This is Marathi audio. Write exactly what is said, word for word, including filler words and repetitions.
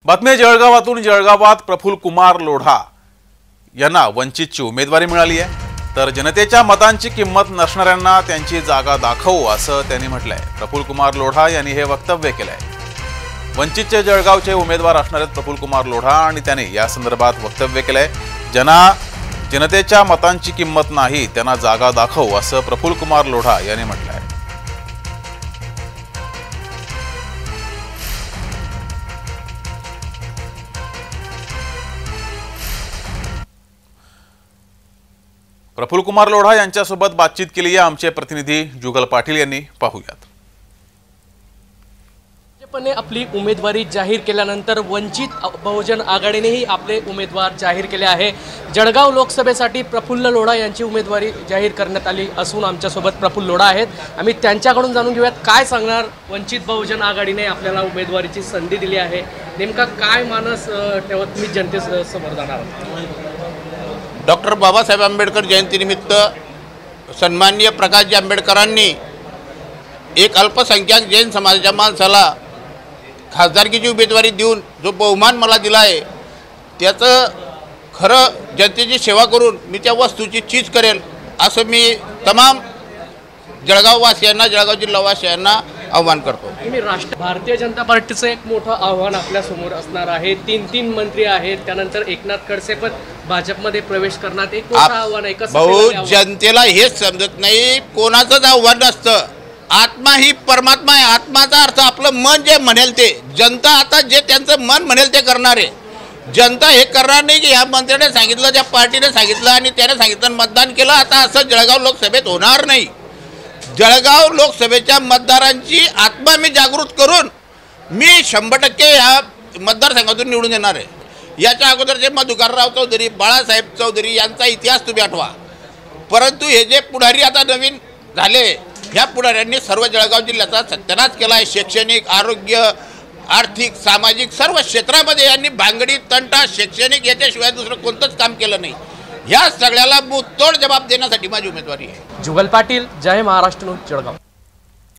बातमी जळगावातून जळगावात प्रफुल्ल कुमार लोढा यांना वंचितची उमेदवारी मिळाली आहे। तर जनतेच्या मतांची किंमत नसणाऱ्यांना त्यांची जागा दाखवू असं त्यांनी म्हटलंय। प्रफुल्ल कुमार लोढा यांनी हे वक्तव्य केलंय। वंचितचे जळगावचे उमेदवार असणारे प्रफुल्ल कुमार लोढा आणि त्यांनी या संदर्भात वक्तव्य केलंय। जना जनतेच्या मतांची किंमत नाही, त्यांना जागा दाखवू असं प्रफुल्ल कुमार लोढा यांनी म्हटलंय। प्रफुल्ल कुमार लोढा यांच्यासोबत बातचीत केली आहे आमचे प्रतिनिधी जुगल पाटील यांनी। पाहूयात। भाजपने आपली उमेदवारी जाहीर केल्यानंतर वंचित बहुजन आघाडीनेही आपले उमेदवार जाहीर केले आहे। जळगाव लोकसभेसाठी प्रफुल्ल लोढा यांची उमेदवारी जाहीर करण्यात आली असून आमच्यासोबत प्रफुल्ल लोढा आहेत। आम्ही त्यांच्याकडून जाणून घेऊयात काय सांगणार वंचित बहुजन आघाडीने आपल्याला उमेदवारीची संधी दिली आहे, नेमका काय मानस ठेवत तुम्ही जनतेसमोर जाणार आहात? डॉक्टर बाबासाहेब आंबेडकर जयंतीनिमित्त सन्माननीय प्रकाशजी आंबेडकरांनी एक अल्पसंख्याक जैन समाजाच्या माणसाला खासदारकीची उमेदवारी देऊन जो बहुमान मला दिला आहे, त्याचं खरं जनतेची सेवा करून मी त्या वस्तूची चीज करेल असं मी तमाम जळगाववासियांना, जळगाव जिल्हावासियांना आव्हान करतो। तुम्ही राष्ट्र भारतीय जनता पार्टीचं एक मोठं आव्हान आपल्यासमोर असणार आहे। तीन तीन मंत्री आहेत, त्यानंतर एकनाथ खडसे पण भाजपमध्ये प्रवेश करणार, एक मोठं आव्हान आहे। कसं भाऊ, जनतेला हेच समजत नाही, कोणाचंच आव्हान नसतं। आत्मा ही परमात्मा आहे। आत्माचा अर्थ आपलं मन जे म्हणेल ते, जनता आता जे त्यांचं मन म्हणेल ते करणार आहे। जनता हे करणार नाही की ह्या मंत्र्याने सांगितलं, त्या पार्टीने सांगितलं आणि त्याने सांगितलं मतदान केलं, आता असं जळगाव लोकसभेत होणार नाही। जळगाव लोकसभेच्या मतदारांची आत्मा मी जागृत करून मी शंभर टक्के ह्या मतदारसंघातून निवडून येणार आहे। याच्या अगोदरचे मधुकरराव चौधरी, बाळासाहेब चौधरी यांचा इतिहास तुम्ही आठवा, परंतु हे जे पुढारी आता नवीन झाले, ह्या पुढाऱ्यांनी सर्व जळगाव जिल्ह्याचा सत्यानाश केला आहे। शैक्षणिक, आरोग्य, आर्थिक, सामाजिक सर्व क्षेत्रामध्ये यांनी भांगडी, तंटा, शैक्षणिक याच्याशिवाय दुसरं कोणतंच काम केलं नाही। या सगळ्याला मुतोड जबाब देण्यासाठी माझी उमेदवारी आहे। जुगल पाटील, जय महाराष्ट्र न्यूज, जळगाव।